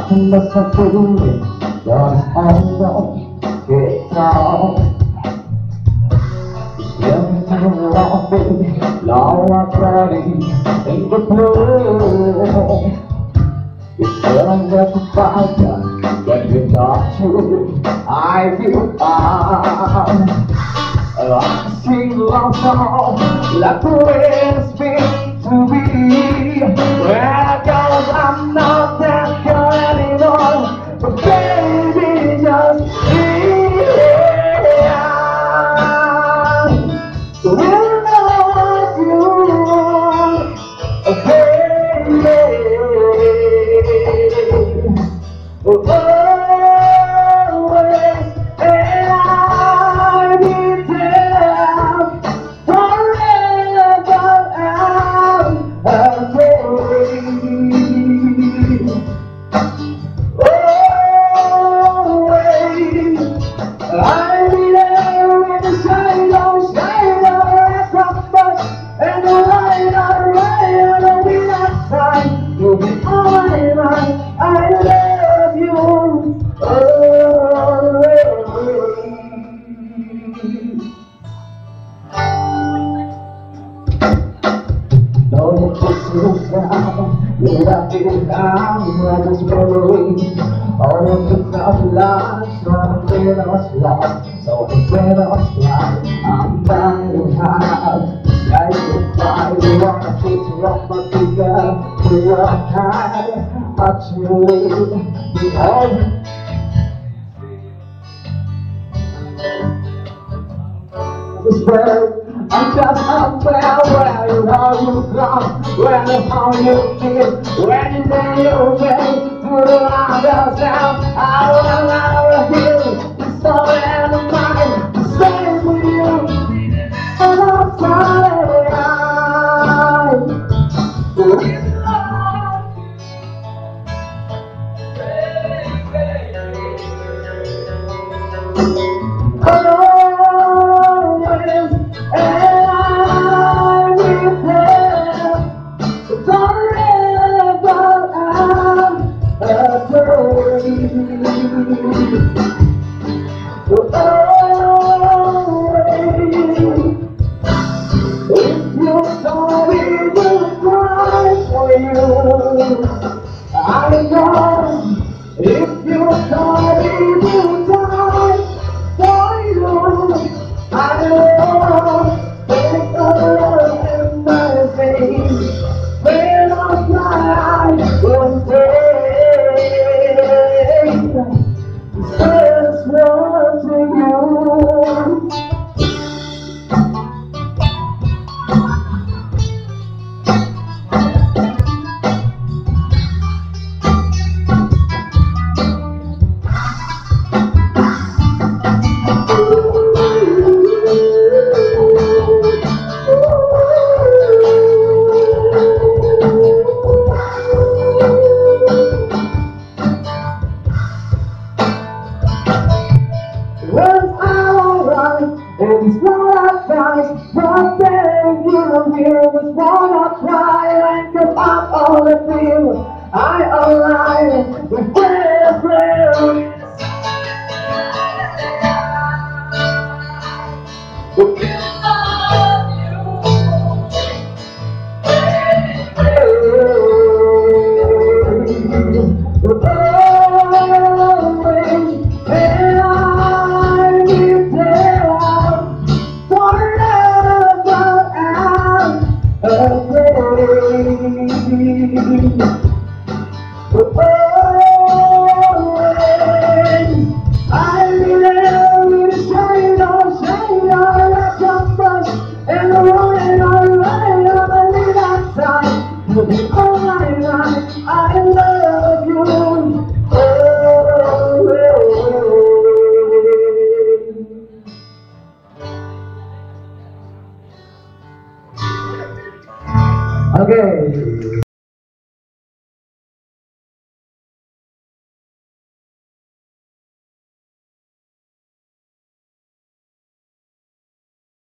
nothing but a feeling that I don't get on. Everything wrong, baby, now I'm crying in the blue. It's turning up the fire, but without you, I feel fine. I sing love song like the way it's meant to be. Where goes, I'm not that girl anymore, but baby, just leave it. So we'll love you, baby. You left me down like this memory. All of the tough lies, so I'm feeling lost, so I'm feeling lost. I'm dying hard, like the fire. You wanna take me off my figure, to your high, actually, behind. This bird, I'm just up there where you are, you gone, where the how you feel, when you lay your way to the other sound. I wanna hear the story and the mind, the same with you, and I'm sorry. I know if you saw me to die for you, I know there's a love in my face. When I fly, I will take this one to you. And it's not a choice, but then you hear this one I try and give up all the fear. I align with this prayer. I love